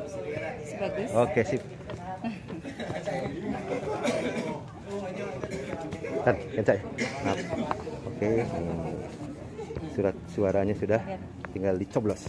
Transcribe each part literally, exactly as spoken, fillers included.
Bagus. Oke, sip. Tat, kencang. Nah, oke. Hmm. Surat suaranya sudah, tinggal dicoblos.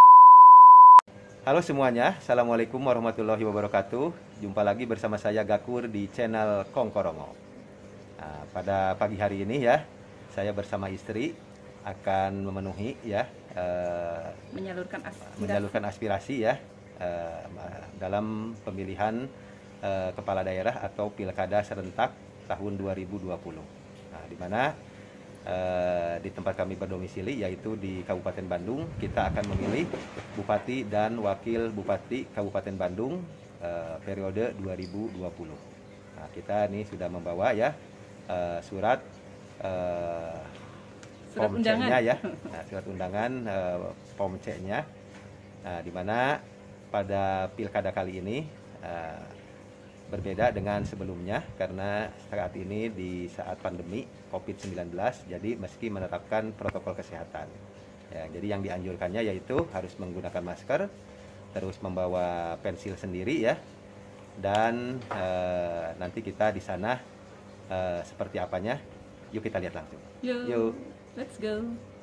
Halo semuanya, assalamualaikum warahmatullahi wabarakatuh. Jumpa lagi bersama saya Gakur di channel Kongkorongo. Nah, pada pagi hari ini ya, saya bersama istri akan memenuhi ya, uh, menyalurkan aspirasi, menyalurkan aspirasi ya uh, dalam pemilihan uh, kepala daerah atau pilkada serentak tahun dua ribu dua puluh. Nah, di mana uh, di tempat kami berdomisili yaitu di Kabupaten Bandung, kita akan memilih bupati dan wakil bupati Kabupaten Bandung uh, periode dua ribu dua puluh. Nah, kita ini sudah membawa ya uh, surat uh, surat undangan ya, nah, surat undangan uh, P O M C-nya, nah, di mana pada pilkada kali ini uh, berbeda dengan sebelumnya karena saat ini di saat pandemi covid sembilan belas, jadi meski menetapkan protokol kesehatan, ya, jadi yang dianjurkannya yaitu harus menggunakan masker, terus membawa pensil sendiri ya, dan uh, nanti kita di sana uh, seperti apanya, yuk kita lihat langsung. Yuk. Yuk. Let's go.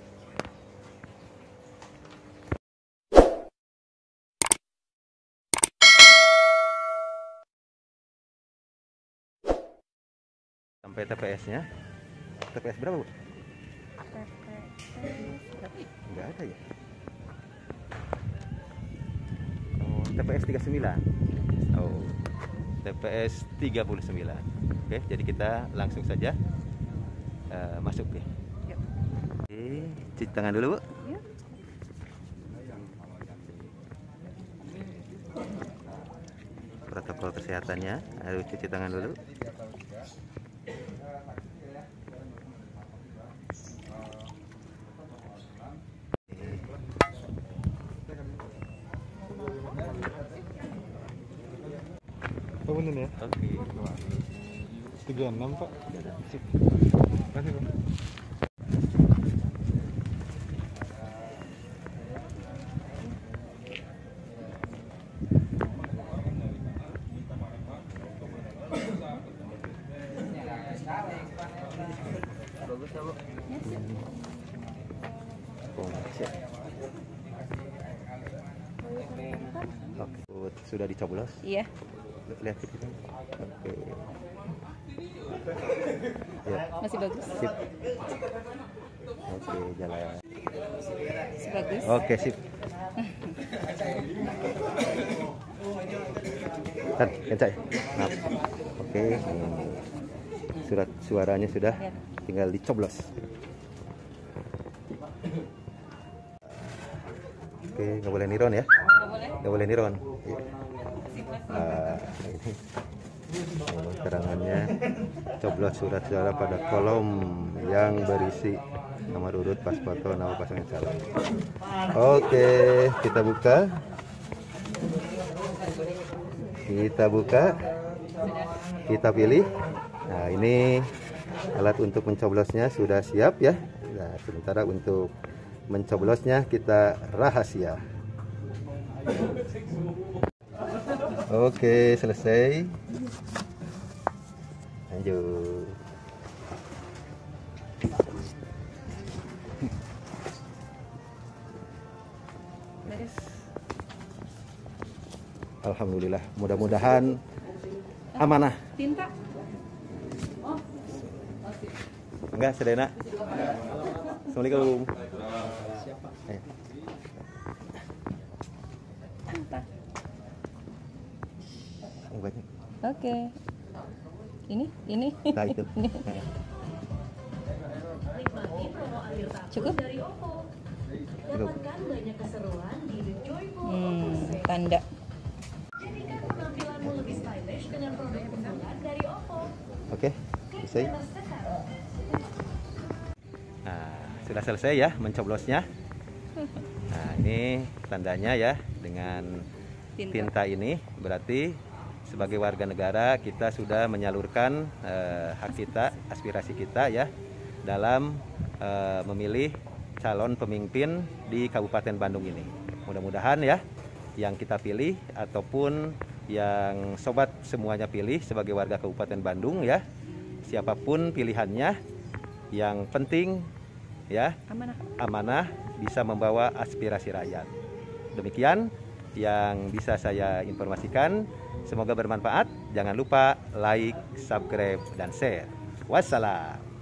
Sampai T P S-nya. T P S berapa, Bu? Enggak ada ya. Oh, T P S tiga puluh sembilan. Oh, T P S tiga puluh sembilan. Oke, jadi kita langsung saja uh, masuk deh. Oke, cuci tangan dulu, Bu. Ya. Protokol kesehatannya, harus cuci tangan dulu. Oh bener ya? Oke. tiga puluh enam Pak. Sip. Makasih Pak. Bagus ya, Bu? Oke, sudah dicoblos? Iya. Lihat di sini. Oke. Ya. Masih bagus. Sip. Oke, jalan. Bagus. Oke, sip. Tat, kencang. Nah, oke. Hmm. Surat suaranya sudah, tinggal dicoblos. Oke, nggak boleh niron ya? Nggak boleh. Nggak boleh niron. Ya. Uh, ini, ini keterangannya, coblos surat suara pada kolom yang berisi nomor urut, pas foto, nama pasangan calon. Oke, kita buka. Kita buka. Kita pilih. Nah, ini alat untuk mencoblosnya sudah siap ya. Nah, sementara untuk mencoblosnya kita rahasia. Oke, selesai. Lanjut. Alhamdulillah, mudah-mudahan amanah. Tinta. Enggak, Sedena. Assalamualaikum. Eh. Tinta. Oh, banyak. Oke. Ini, ini. Nah, itu. Cukup? Cukup. Hmm, tanda. Oke, selesai. Nah, sudah selesai ya mencoblosnya. Nah, ini tandanya ya dengan tinta ini, berarti sebagai warga negara kita sudah menyalurkan eh, hak kita, aspirasi kita ya dalam eh, memilih calon pemimpin di Kabupaten Bandung ini. Mudah-mudahan ya yang kita pilih ataupun yang sobat semuanya pilih sebagai warga Kabupaten Bandung ya. Siapapun pilihannya, yang penting ya Amanah. amanah bisa membawa aspirasi rakyat. Demikian yang bisa saya informasikan. Semoga bermanfaat. Jangan lupa like, subscribe, dan share. Wassalam.